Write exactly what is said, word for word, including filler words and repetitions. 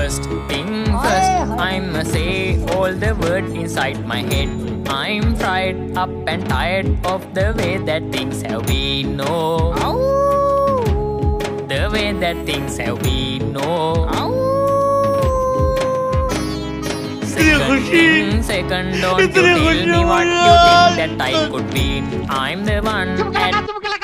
First thing first, I'ma say all the words inside my head. I'm fried up and tired of the way that things have been. No, the way that things have been. No. Second thing, second, don't you tell me what you think that I could be. I'm the one at